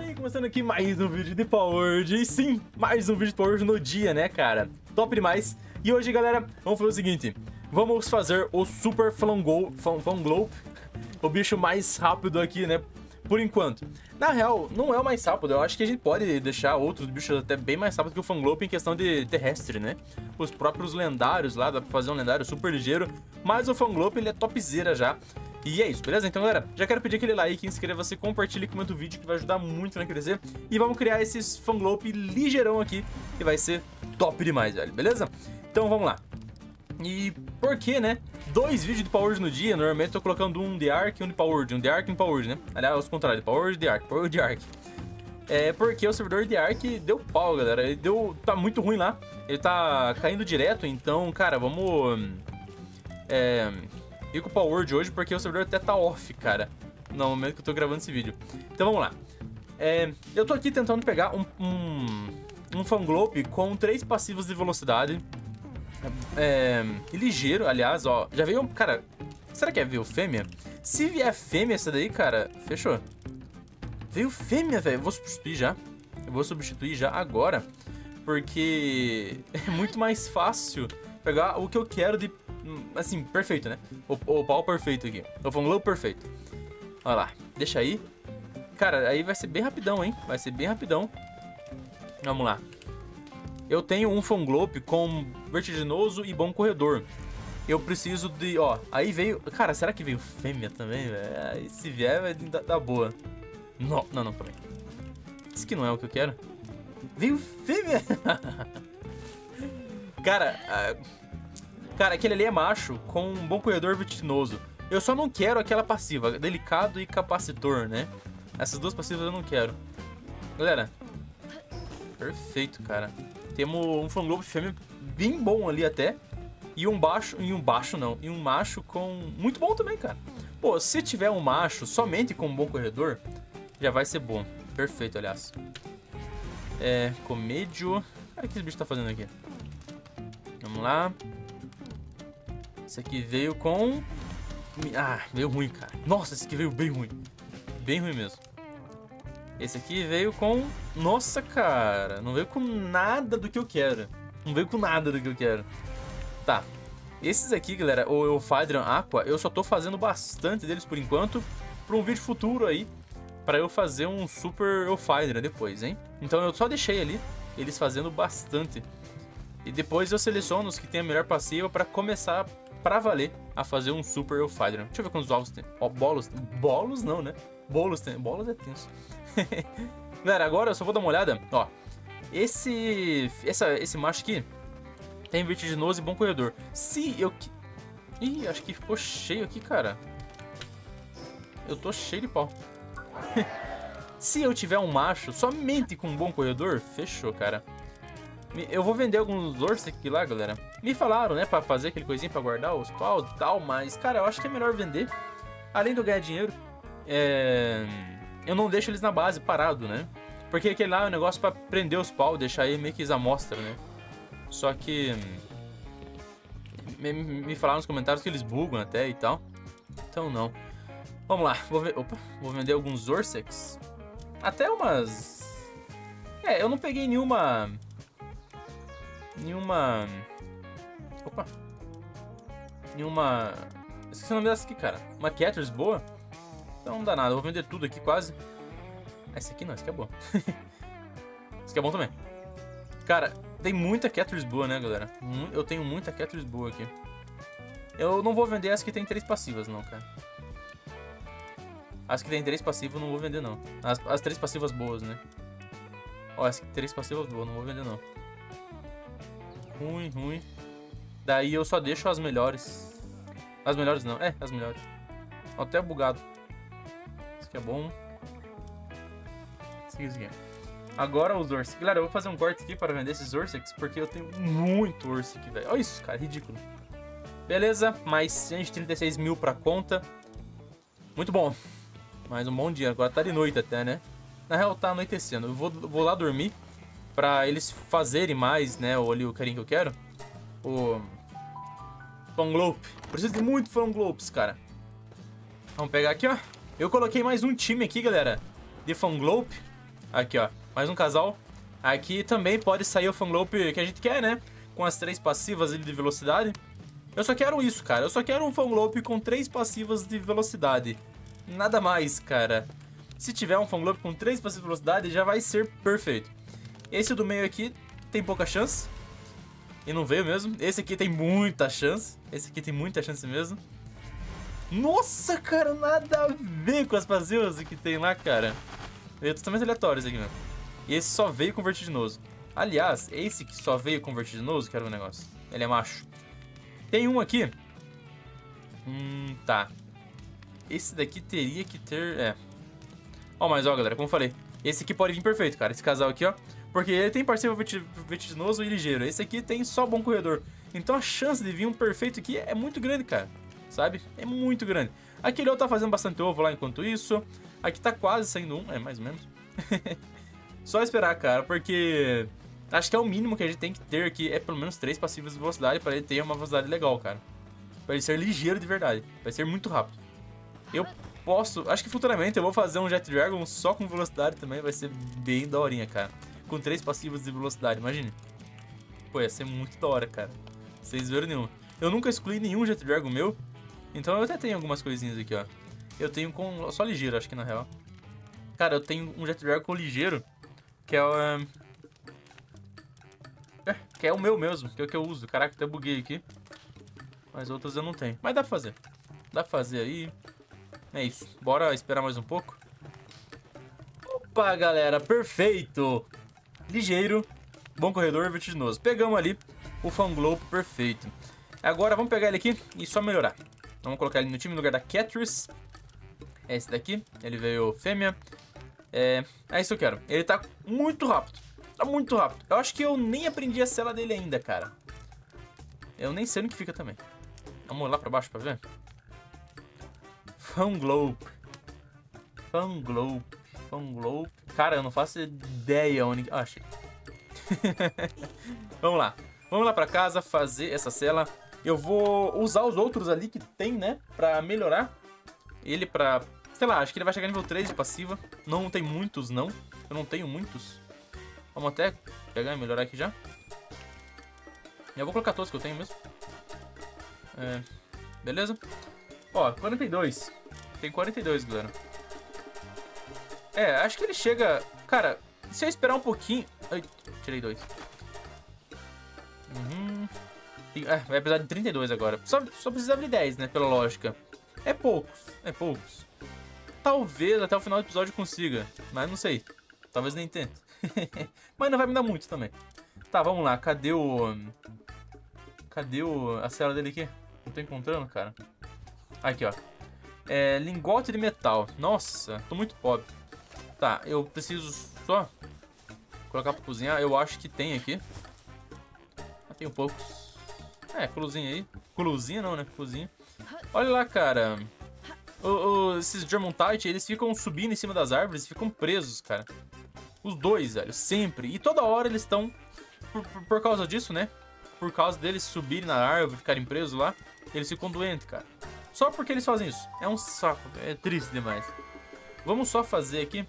aí, começando aqui mais um vídeo de Power Word. E sim, mais um vídeo de Power Word no dia, né, cara? Top demais. E hoje, galera, vamos fazer o seguinte. Vamos fazer o Super Fanglope, o bicho mais rápido aqui, né, por enquanto. Na real, não é o mais rápido. Eu acho que a gente pode deixar outros bichos até bem mais rápido que o Fanglope em questão de terrestre, né? Os próprios lendários lá, dá pra fazer um lendário super ligeiro. Mas o Fanglope, ele é topzera já. E é isso, beleza? Então, galera, já quero pedir aquele like, inscreva-se, compartilhe e comenta o vídeo, que vai ajudar muito na crescer. E vamos criar esses Fanglope ligeirão aqui, que vai ser top demais, velho, beleza? Então, vamos lá. E por que, né? 2 vídeos de Power Word no dia. Normalmente eu tô colocando um de Ark e um de Power Word. Um de Ark e um Power Word, né? Aliás, ao contrário, Power Word de Ark, Power Word de Ark. É porque o servidor de Ark deu pau, galera. Ele tá muito ruim lá. Ele tá caindo direto, então, cara, vamos... ir com o Power Word hoje, porque o servidor até tá off, cara, no momento que eu tô gravando esse vídeo. Então vamos lá. Eu tô aqui tentando pegar um Fanglope com 3 passivos de velocidade. Ligeiro, aliás, ó. Já veio, cara, será que veio fêmea? Se vier fêmea essa daí, cara, fechou. Veio fêmea, velho. Eu vou substituir já. Eu vou substituir já agora, porque é muito mais fácil pegar o que eu quero de... Assim, perfeito, né? O pau perfeito aqui. O Fanglope perfeito. Olha lá. Deixa aí. Cara, aí vai ser bem rapidão, hein? Vai ser bem rapidão. Vamos lá. Eu tenho um Fanglope com vertiginoso e bom corredor. Eu preciso de... Ó, aí veio... Cara, será que veio fêmea também, velho? Se vier, vai dar boa. Não, peraí. Isso aqui não é o que eu quero. Veio fêmea! Cara, aquele ali é macho com um bom corredor vertiginoso. Eu só não quero aquela passiva, delicado e capacitor, né? Essas duas passivas eu não quero. Galera, perfeito, cara. Temos um Fanglope fêmea bem bom ali até. E um macho com... Muito bom também, cara. Pô, se tiver um macho somente com um bom corredor, já vai ser bom. Perfeito, aliás. Comédio... Cara, o que esse bicho tá fazendo aqui? Vamos lá. Esse aqui veio com... Ah, veio ruim, cara. Nossa, esse aqui veio bem ruim. Bem ruim mesmo. Esse aqui veio com... Nossa, cara. Não veio com nada do que eu quero. Não veio com nada do que eu quero. Tá. Esses aqui, galera, o Euphydrian Aqua, eu só tô fazendo bastante deles por enquanto. Pra um vídeo futuro aí. Pra eu fazer um Super Euphydrian depois, hein? Então eu só deixei ali eles fazendo bastante. E depois eu seleciono os que tem a melhor passiva pra começar... Pra valer a fazer um Super Euphydrian. Deixa eu ver quantos ovos tem. Ó, bolos. Bolos não, né? Bolos tem. Bolos é tenso. Galera, agora eu só vou dar uma olhada. Ó, esse macho aqui tem vertiginoso e bom corredor. Se eu... Ih, acho que ficou cheio aqui, cara. Eu tô cheio de pau. Se eu tiver um macho somente com um bom corredor, fechou, cara. Eu vou vender alguns Zorsec lá, galera. Me falaram, né, pra fazer aquele coisinho pra guardar os pau e tal, mas, cara, eu acho que é melhor vender. Além de eu ganhar dinheiro, eu não deixo eles na base parado, né? Porque aquele lá é um negócio pra prender os pau, deixar aí meio que à mostra, né? Só que... Me falaram nos comentários que eles bugam até e tal. Então não. Vamos lá, vou vender alguns Zorsecs. Até umas... eu não peguei nenhuma... Esqueci o nome dessa aqui, cara. Uma Cathars boa. Então não dá nada, eu vou vender tudo aqui quase. Esse aqui não, esse aqui é bom. Esse aqui é bom também. Cara, tem muita Cathars boa, né, galera? Eu tenho muita Cathars boa aqui. Eu não vou vender as que tem 3 passivas, não, cara. As que tem 3 passivas eu não vou vender, não. As 3 passivas boas, né? Ó, as 3 passivas boas, não vou vender, não. Ruim. Daí eu só deixo as melhores. As melhores não, as melhores. Ó, até bugado. Isso aqui é bom. Isso aqui. Agora os Zorsec. Galera, eu vou fazer um corte aqui para vender esses Zorsecs, porque eu tenho muito Zorsec, velho. Olha isso, cara, ridículo. Beleza, mais 136 mil pra conta. Muito bom. Mais um bom dia. Agora tá de noite até, né? Na real, tá anoitecendo. Eu vou lá dormir pra eles fazerem mais, né? Ali o carinho que eu quero. O Fanglope. Preciso de muito Fanglopes, cara. Vamos pegar aqui, ó. Eu coloquei mais um time aqui, galera, de Fanglope. Aqui, ó. Mais um casal. Aqui também pode sair o Fanglope que a gente quer, né? Com as 3 passivas de velocidade. Eu só quero isso, cara. Eu só quero um Fanglope com 3 passivas de velocidade. Nada mais, cara. Se tiver um Fanglope com 3 passivas de velocidade, já vai ser perfeito. Esse do meio aqui tem pouca chance. E não veio mesmo. Esse aqui tem muita chance. Esse aqui tem muita chance mesmo. Nossa, cara, nada a ver com as passivas que tem lá, cara. Veio totalmente aleatório esse aqui mesmo. E esse só veio com vertiginoso. Aliás, esse que só veio com vertiginoso, quero ver um negócio. Ele é macho. Tem um aqui. Tá. Esse daqui teria que ter... Ó, mas ó, galera, como eu falei. Esse aqui pode vir perfeito, cara. Esse casal aqui, ó. Porque ele tem parceiro vertiginoso e ligeiro. Esse aqui tem só bom corredor. Então a chance de vir um perfeito aqui é muito grande, cara. Sabe? É muito grande. Aquele outro tá fazendo bastante ovo lá enquanto isso. Aqui tá quase saindo um. Mais ou menos. Só esperar, cara. Porque acho que é o mínimo que a gente tem que ter aqui. É pelo menos 3 passivos de velocidade pra ele ter uma velocidade legal, cara. Pra ele ser ligeiro de verdade. Vai ser muito rápido. Eu posso... Acho que futuramente eu vou fazer um Jet Dragon só com velocidade também. Vai ser bem daorinha, cara. Com 3 passivos de velocidade, imagine. Pô, ia ser muito da hora, cara. Vocês viram nenhum. Eu nunca excluí nenhum Jet Dragon meu. Então eu até tenho algumas coisinhas aqui, ó. Eu tenho com... só ligeiro, acho que na real. Cara, eu tenho um Jet Dragon ligeiro. Que é o... que é o meu mesmo. Que é o que eu uso. Caraca, até buguei aqui. Mas outros eu não tenho. Mas dá pra fazer. Dá pra fazer aí. É isso. Bora esperar mais um pouco. Opa, galera. Perfeito. Ligeiro. Bom corredor, vertiginoso. Pegamos ali o Fanglope perfeito. Agora vamos pegar ele aqui e só melhorar. Vamos colocar ele no time no lugar da Catrice. É esse daqui. Ele veio fêmea. É isso que eu quero. Ele tá muito rápido. Tá muito rápido. Eu acho que eu nem aprendi a cela dele ainda, cara. Eu nem sei no que fica também. Vamos lá pra baixo pra ver. Fanglope. Fanglope. Fanglope. Cara, eu não faço ideia onde... Ah, achei. Vamos lá. Vamos lá pra casa fazer essa cela. Eu vou usar os outros ali que tem, né? Pra melhorar ele pra... Sei lá, acho que ele vai chegar nível 3 de passiva. Não tem muitos, não. Eu não tenho muitos. Vamos até pegar e melhorar aqui já. Eu vou colocar todos que eu tenho mesmo. Beleza? Ó, 42. Tem 42, galera. Acho que ele chega... Cara, se eu esperar um pouquinho... Ai, tirei 2. Vai precisar de 32 agora. Só precisava de 10, né? Pela lógica. É poucos. É poucos. Talvez até o final do episódio consiga. Mas não sei. Talvez nem tente. Mas não vai me dar muito também. Tá, vamos lá. Cadê a cela dele aqui? Não tô encontrando, cara. Aqui, ó. Lingote de metal. Nossa, tô muito pobre. Tá, eu preciso só colocar pra cozinhar. Eu acho que tem aqui. Tem um poucos. Culuzinha aí. Culuzinha não, né? Cozinha. Olha lá, cara. Esses Germontite, eles ficam subindo em cima das árvores e ficam presos, cara. Os dois, velho. Sempre. E toda hora eles estão... Por causa disso, né? Por causa deles subirem na árvore, ficarem presos lá, eles ficam doentes, cara. Só porque eles fazem isso. É um saco. É triste demais. Vamos só fazer aqui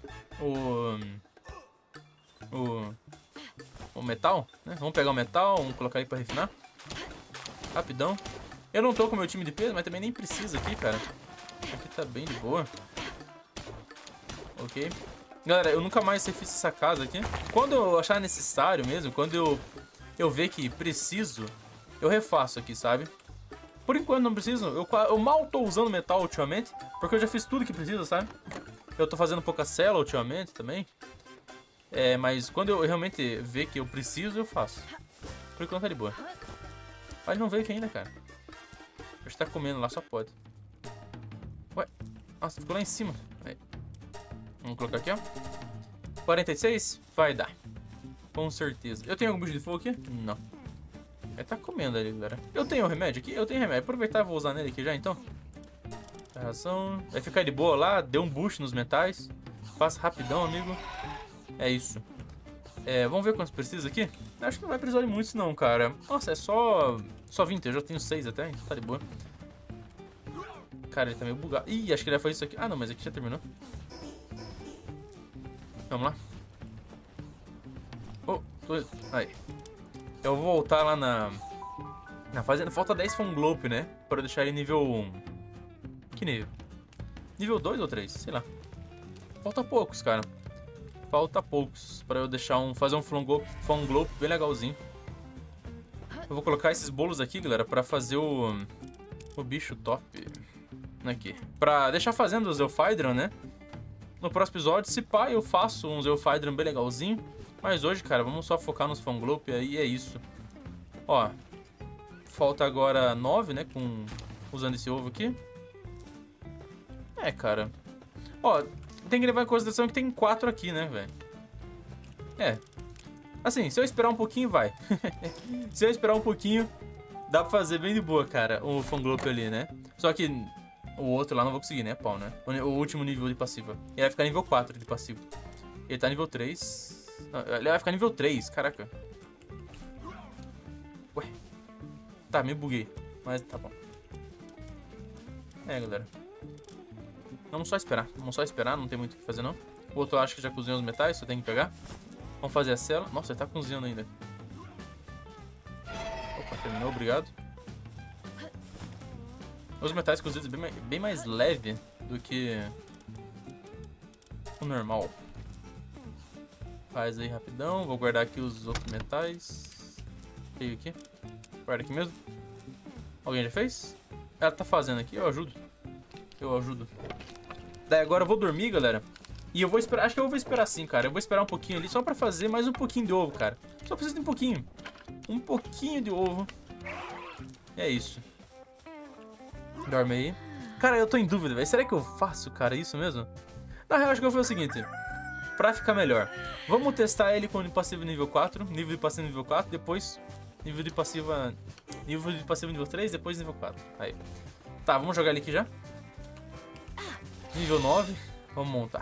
o metal, né? Vamos pegar o metal, vamos colocar aí pra refinar. Rapidão. Eu não tô com o meu time de peso, mas também nem precisa aqui, cara. Aqui tá bem de boa. Ok. Galera, eu nunca mais refiz essa casa aqui. Quando eu achar necessário mesmo, quando eu ver que preciso, eu refaço aqui, sabe? Por enquanto não preciso. Eu mal tô usando metal ultimamente, porque eu já fiz tudo que precisa, sabe? Eu tô fazendo pouca cela ultimamente também. Mas quando eu realmente ver que eu preciso, eu faço. Por enquanto tá de boa. Mas não veio aqui ainda, cara. Acho que tá comendo lá, só pode. Ué, nossa, ficou lá em cima. Aí. Vamos colocar aqui, ó. 46? Vai dar. Com certeza. Eu tenho algum bicho de fogo aqui? Não. Ele tá comendo ali, galera. Eu tenho remédio aqui? Eu tenho remédio. Aproveitar e vou usar nele aqui já, então. A ração. Vai ficar de boa lá. Deu um boost nos metais. Faça rapidão, amigo. É isso. Vamos ver quantos precisa aqui? Acho que não vai precisar de muitos, não, cara. Nossa, é só 20. Eu já tenho 6 até, então tá de boa. Cara, ele tá meio bugado. Ih, acho que ele já foi isso aqui. Ah, não, mas aqui já terminou. Vamos lá. Oh, aí. Eu vou voltar lá na fazenda. Falta 10 Fonglope, né? Pra eu deixar ele nível... Que nível? Nível 2 ou 3? Sei lá. Falta poucos, cara. Falta poucos pra eu deixar fazer um Fonglope bem legalzinho. Eu vou colocar esses bolos aqui, galera, pra fazer o bicho top. Aqui. Pra deixar fazendo os Elphydron, né? No próximo episódio, se pá, eu faço uns Elphydron bem legalzinho. Mas hoje, cara, vamos só focar nos Fonglope aí, é isso. Ó, falta agora 9, né, usando esse ovo aqui. É, cara. Ó, tem que levar em consideração que tem 4 aqui, né, velho. É. Assim, se eu esperar um pouquinho, vai. Se eu esperar um pouquinho, dá pra fazer bem de boa, cara, o Fonglope ali, né? Só que o outro lá não vou conseguir, né, pau, né? O último nível de passiva. Ele vai ficar nível 4 de passivo. Ele tá nível 3. Não, ele vai ficar nível 3, caraca. Ué. Tá, me buguei. Mas tá bom. É, galera. Vamos só esperar, não tem muito o que fazer, não. O outro eu acho que já cozinhou os metais, só tem que pegar. Vamos fazer a cela. Nossa, ele tá cozinhando ainda. Opa, terminou, obrigado. Os metais cozidos bem mais leve do que o normal. Faz aí rapidão. Vou guardar aqui os outros metais. Veio aqui. Guarda aqui mesmo. Alguém já fez? Ela tá fazendo aqui, eu ajudo. Daí agora eu vou dormir, galera. E eu vou esperar, acho que eu vou esperar sim, cara. Eu vou esperar um pouquinho ali só pra fazer mais um pouquinho de ovo, cara. Só preciso de um pouquinho. Um pouquinho de ovo. E é isso. Dorme aí. Cara, eu tô em dúvida, velho. Será que eu faço, cara, isso mesmo? Na real, acho que eu vou fazer o seguinte. Pra ficar melhor. Vamos testar ele com passivo nível 4. Nível de passivo nível 4. Depois nível de passiva... Nível de passivo nível 3. Depois nível 4. Aí. Tá, vamos jogar ele aqui já. Nível 9. Vamos montar.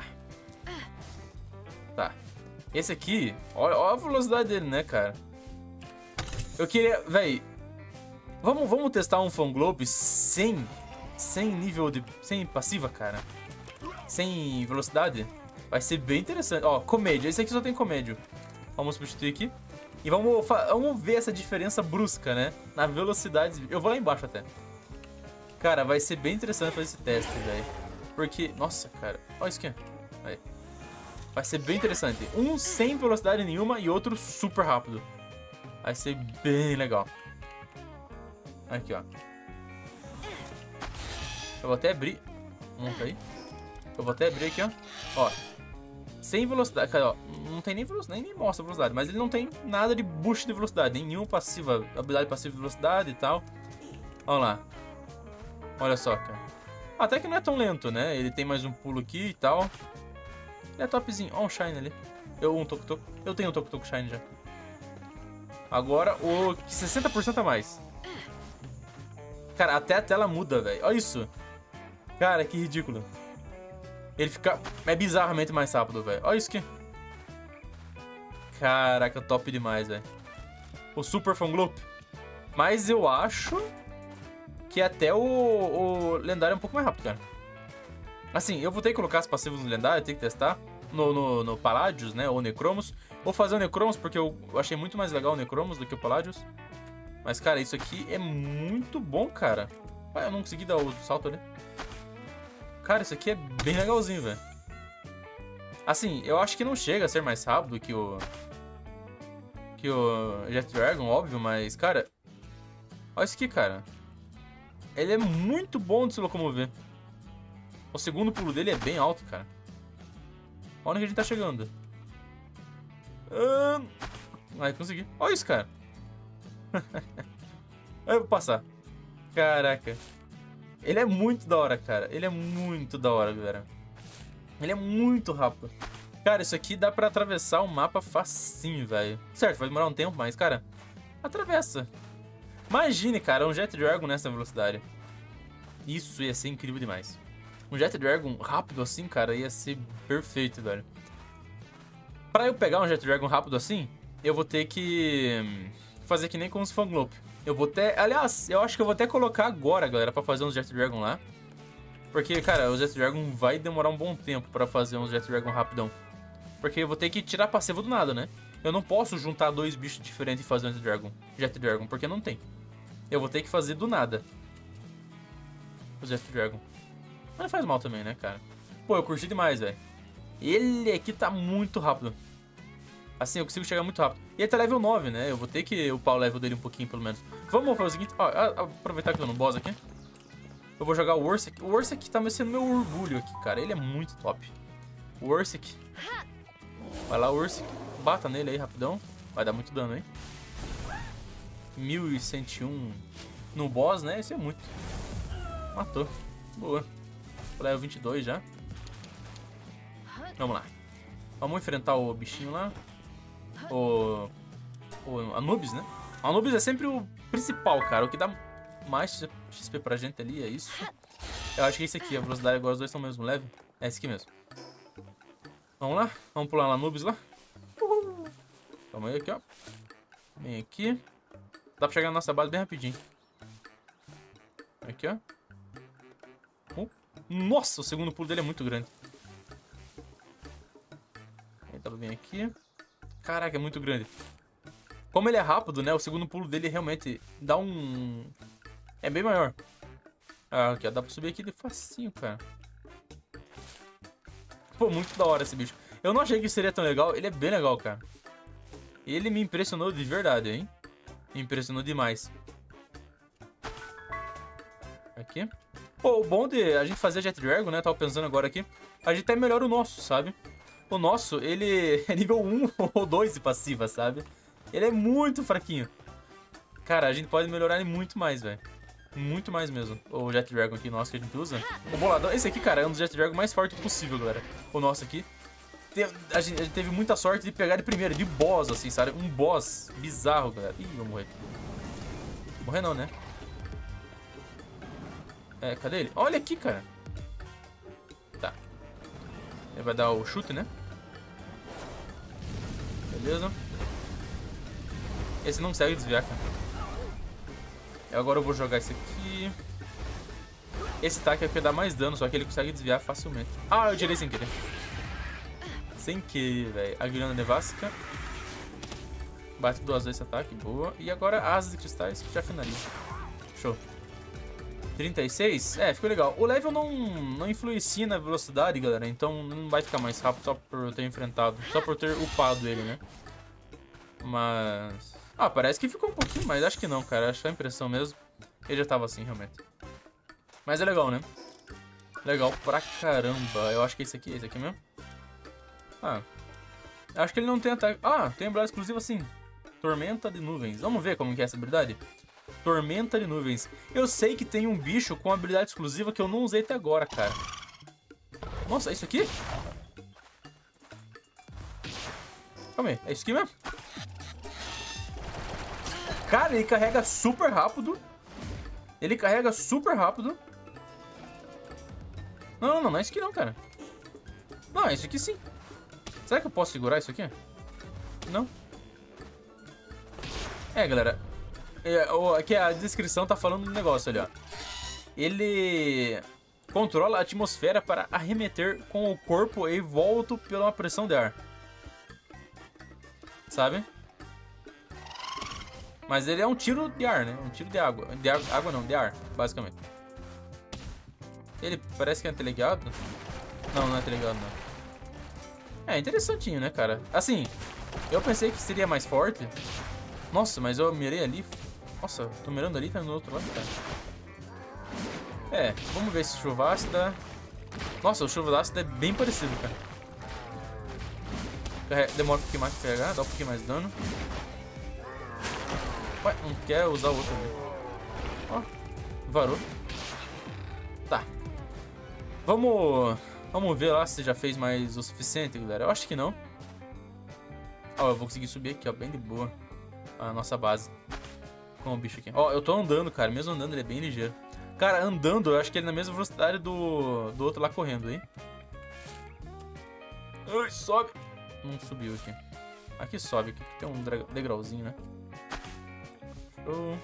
Tá. Esse aqui... Olha a velocidade dele, né, cara? Eu queria... Véi... Vamos testar um Fonglope sem nível de... Sem passiva, cara. Sem velocidade. Vai ser bem interessante. Ó, comédia. Esse aqui só tem comédia. Vamos substituir aqui. E vamos ver essa diferença brusca, né? Na velocidade. Eu vou lá embaixo até. Cara, vai ser bem interessante fazer esse teste, velho. Porque... Nossa, cara. Olha isso aqui. Aí. Vai ser bem interessante. Um sem velocidade nenhuma e outro super rápido. Vai ser bem legal. Aqui, ó. Eu vou até abrir. Monta aí. Eu vou até abrir aqui, ó. Ó. Sem velocidade. Cara, ó. Não tem nem velocidade. Nem mostra velocidade. Mas ele não tem nada de boost de velocidade. Nenhum passiva. Habilidade passiva de velocidade e tal. Olha lá. Olha só, cara. Até que não é tão lento, né? Ele tem mais um pulo aqui e tal. Ele é topzinho. Ó, um Shine ali. Um Toco-Toco. Eu tenho um Toco-Toco Shine já. Agora o 60% a mais. Cara, até a tela muda, velho. Olha isso. Cara, que ridículo. Ele fica... É bizarramente mais rápido, velho. Olha isso aqui. Caraca, top demais, velho. O Super Fonglope. Mas eu acho... que até o lendário é um pouco mais rápido, cara. Assim, eu vou ter que colocar as passivas no lendário, ter que testar no Palladius, né, ou Necromos. Vou fazer o Necromos porque eu achei muito mais legal o Necromos do que o Palladius. Mas, cara, isso aqui é muito bom, cara. Ah, eu não consegui dar o salto ali. Cara, isso aqui é bem legalzinho, velho. Assim, eu acho que não chega a ser mais rápido que o Jet Dragon, óbvio, mas, cara... Olha isso aqui, cara. Ele é muito bom de se locomover. O segundo pulo dele é bem alto, cara. Olha onde a gente tá chegando. Ai, consegui. Olha isso, cara. Eu vou passar. Caraca. Ele é muito da hora, cara. Ele é muito da hora, galera. Ele é muito rápido. Cara, isso aqui dá pra atravessar o mapa facinho, velho. Certo, vai demorar um tempo, mas, cara, atravessa. Imagine, cara, um Jet Dragon nessa velocidade. Isso ia ser incrível demais. Um Jet Dragon rápido assim, cara, ia ser perfeito, velho. Pra eu pegar um Jet Dragon rápido assim, eu vou ter que fazer que nem com os Fonglope. Eu vou até... Aliás, eu acho que eu vou até colocar agora, galera, pra fazer uns Jet Dragon lá. Porque, cara, o Jet Dragon vai demorar um bom tempo pra fazer uns Jet Dragon rapidão. Porque eu vou ter que tirar passivo do nada, né? Eu não posso juntar dois bichos diferentes e fazer um Jet Dragon, porque não tem. Eu vou ter que fazer do nada o Jet Dragon. Mas não faz mal também, né, cara? Pô, eu curti demais, velho. Ele aqui tá muito rápido. Assim, eu consigo chegar muito rápido. E ele tá level 9, né? Eu vou ter que upar o level dele um pouquinho, pelo menos. Vamos fazer o seguinte. Ó, aproveitar que eu tô no boss aqui. Eu vou jogar o Ursec. O Ursec tá sendo meu orgulho aqui, cara. Ele é muito top. O Ursec. Vai lá, Ursec. Bata nele aí, rapidão. Vai dar muito dano, hein? 1101 no boss, né? Isso é muito. Matou. Boa. Level 22 já. Vamos lá. Vamos enfrentar o bichinho lá. O Anubis, né? O Anubis é sempre o principal, cara. O que dá mais XP pra gente ali é isso. Eu acho que é esse aqui. A velocidade agora os dois são o mesmo level. É esse aqui mesmo. Vamos lá. Vamos pular lá Anubis lá. Calma aí aqui, ó. Vem aqui. Dá pra chegar na nossa base bem rapidinho. Aqui, ó. Nossa, o segundo pulo dele é muito grande. Ele tava bem aqui. Caraca, é muito grande. Como ele é rápido, né? O segundo pulo dele realmente dá um... É bem maior. Ah, aqui, ó. Dá pra subir aqui de facinho, cara. Pô, muito da hora esse bicho. Eu não achei que seria tão legal. Ele é bem legal, cara. Ele me impressionou de verdade, hein? Me impressionou demais. Aqui. Pô, o bom de a gente fazer Jet Dragon, né? Tava pensando agora aqui. A gente até melhora o nosso, sabe? O nosso, ele é nível 1 ou 2 de passiva, sabe? Ele é muito fraquinho. Cara, a gente pode melhorar ele muito mais, velho. Muito mais mesmo. O Jet Dragon aqui nosso que a gente usa. O boladão. Esse aqui, cara, é um dos Jet Dragon mais fortes possível, galera. O nosso aqui. A gente teve muita sorte de pegar de primeira, de boss, assim, sabe? Um boss bizarro, galera. Ih, vou morrer. Morrer não, né? É, cadê ele? Olha aqui, cara. Tá. Ele vai dar o chute, né? Beleza. Esse não consegue desviar, cara. E agora eu vou jogar esse aqui. Esse ataque é o que dá mais dano, só que ele consegue desviar facilmente. Ah, eu tirei sem querer. Sem querer, velho. Aguilhando nevástica. Bate 2 vezes esse ataque, boa. E agora asas de cristais que já finaliza. Show. 36? É, ficou legal. O level não influencia na velocidade, galera. Então não vai ficar mais rápido só por ter enfrentado. Só por ter upado ele, né? Mas... Ah, parece que ficou um pouquinho, mas acho que não, cara. Acho que foi a impressão mesmo. Ele já tava assim, realmente. Mas é legal, né? Legal pra caramba. Eu acho que esse aqui mesmo. Ah. Acho que ele não tem ataque. Ah, tem habilidade exclusiva assim. Tormenta de nuvens. Vamos ver como que é essa habilidade? Tormenta de nuvens. Eu sei que tem um bicho com habilidade exclusiva que eu não usei até agora, cara. Nossa, é isso aqui? Calma aí, é isso aqui mesmo? Cara, ele carrega super rápido. Ele carrega super rápido. Não é isso aqui não, cara. Não, é isso aqui sim. Será que eu posso segurar isso aqui? Não. É, galera. Aqui a descrição tá falando um negócio ali, ó. Ele controla a atmosfera para arremeter com o corpo e volta pela pressão de ar. Sabe? Mas ele é um tiro de ar, né? Um tiro de água. De água não, de ar, basicamente. Ele parece que é teleguiado. Não é teleguiado, não. É interessantinho, né, cara? Assim, eu pensei que seria mais forte. Nossa, mas eu mirei ali. Nossa, tô mirando ali e tá no outro lado, cara. É, vamos ver se chuva ácida. Nossa, o chuva ácida é bem parecido, cara. Demora um pouquinho mais pra carregar, dá um pouquinho mais de dano. Ué, não quer usar o outro ali. Ó, varou. Tá. Vamos ver lá se já fez mais o suficiente, galera. Eu acho que não. Ó, eu vou conseguir subir aqui, ó, bem de boa. A nossa base. Com o bicho aqui. Ó, eu tô andando, cara. Mesmo andando, ele é bem ligeiro. Cara, andando, eu acho que ele é na mesma velocidade do outro lá correndo, hein? Ai, sobe. Não subiu aqui. Aqui sobe, aqui tem um degrauzinho, né? Show.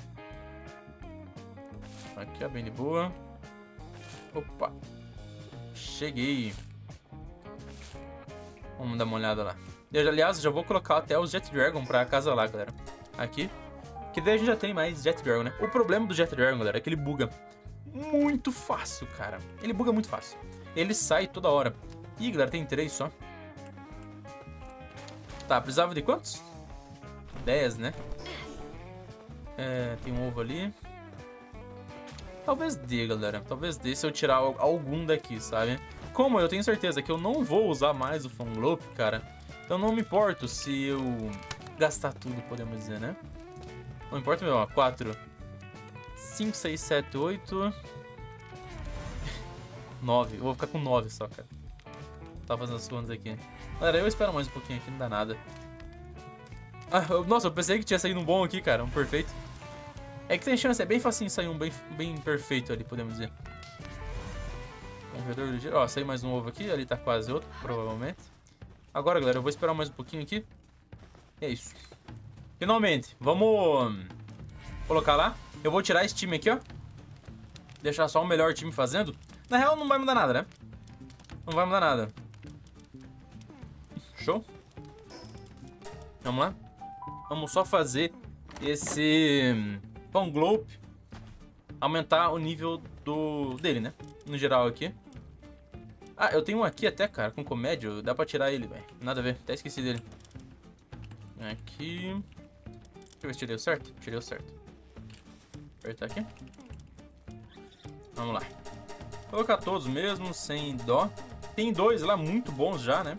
Aqui, ó, bem de boa. Opa. Cheguei. Vamos dar uma olhada lá. Aliás, já vou colocar até os Jet Dragon pra casa lá, galera. Aqui. Que daí a gente já tem mais Jet Dragon, né? O problema do Jet Dragon, galera, é que ele buga muito fácil, cara. Ele buga muito fácil. Ele sai toda hora. Ih, galera, tem 3 só. Tá, precisava de quantos? 10, né? Tem um ovo ali. Talvez dê, galera. Talvez dê se eu tirar algum daqui, sabe? Como eu tenho certeza que eu não vou usar mais o Fonglope, cara, então não me importo se eu gastar tudo, podemos dizer, né? Não importa, meu, ó. 4, 5, 6, 7, 8, 9. Eu vou ficar com 9 só, cara. Tá fazendo as contas aqui. Galera, eu espero mais um pouquinho aqui, não dá nada. Nossa, eu pensei que tinha saído um bom aqui, cara. Um perfeito. É que tem chance, é bem facinho sair um bem perfeito ali, podemos dizer. Corredor ligeiro. Ó, saiu mais um ovo aqui. Ali tá quase outro, provavelmente. Agora, galera, eu vou esperar mais um pouquinho aqui. E é isso. Finalmente, vamos colocar lá. Eu vou tirar esse time aqui, ó. Deixar só o melhor time fazendo. Na real, não vai mudar nada, né? Não vai mudar nada. Show? Vamos lá. Vamos só fazer esse Fonglope aumentar o nível dele, né? No geral aqui. Ah, eu tenho um aqui até, cara, com comédia. Dá pra tirar ele, velho. Nada a ver, até esqueci dele. Aqui. Deixa eu ver se tirei o certo. Tirei o certo. Apertar aqui. Vamos lá. Vou colocar todos mesmo, sem dó. Tem 2 lá muito bons já, né?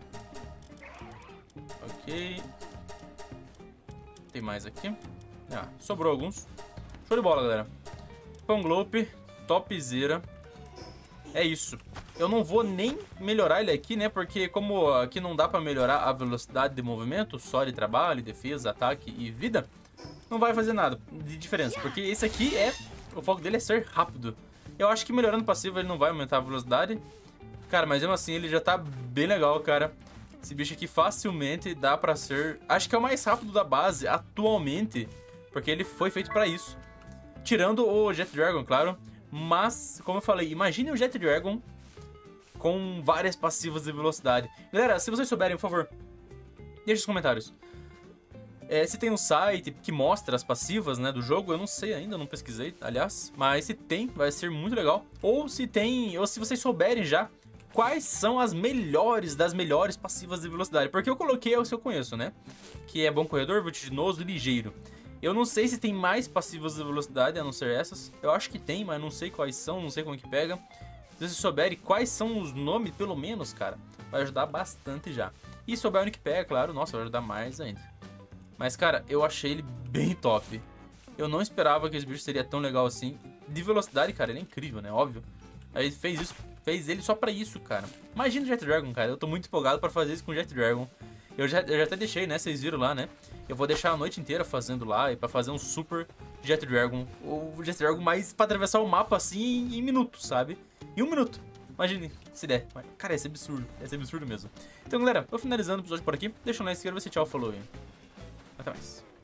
Ok. Tem mais aqui. Ah, sobrou alguns. Show de bola, galera. Fonglope, topzera. É isso. Eu não vou nem melhorar ele aqui, né? Porque como aqui não dá pra melhorar a velocidade de movimento, só de trabalho, defesa, ataque e vida, não vai fazer nada de diferença. Porque esse aqui o foco dele é ser rápido. Eu acho que melhorando o passivo ele não vai aumentar a velocidade. Cara, mas mesmo assim ele já tá bem legal, cara. Esse bicho aqui facilmente dá pra ser... Acho que é o mais rápido da base atualmente. Porque ele foi feito pra isso. Tirando o Jet Dragon, claro. Mas, como eu falei, imagine o Jet Dragon com várias passivas de velocidade. Galera, se vocês souberem, por favor, deixe nos comentários. Se tem um site que mostra as passivas, né, do jogo, eu não sei ainda, não pesquisei, aliás. Mas se tem, vai ser muito legal. Ou se vocês souberem já quais são as melhores das melhores passivas de velocidade. Porque eu coloquei o que eu conheço, né? Que é bom corredor, vertiginoso e ligeiro. Eu não sei se tem mais passivas de velocidade, a não ser essas. Eu acho que tem, mas não sei quais são, não sei como que pega. Se vocês souberem quais são os nomes, pelo menos, cara, vai ajudar bastante já. E souberem que pega, claro, nossa, vai ajudar mais ainda. Mas, cara, eu achei ele bem top. Eu não esperava que esse bicho seria tão legal assim. De velocidade, cara, ele é incrível, né? Óbvio. Aí ele fez isso, fez ele só pra isso, cara. Imagina o Jet Dragon, cara. Eu tô muito empolgado pra fazer isso com o Jet Dragon. Eu já até deixei, né? Vocês viram lá, né? Eu vou deixar a noite inteira fazendo lá e pra fazer um super Jet Dragon. O Jet Dragon mais pra atravessar o mapa assim em minutos, sabe? Em 1 minuto. Imagine se der. Cara, ia ser absurdo. Ia ser absurdo mesmo. Então, galera, tô finalizando o episódio por aqui. Deixa um like, inscreva-se, tchau, falou. Até mais.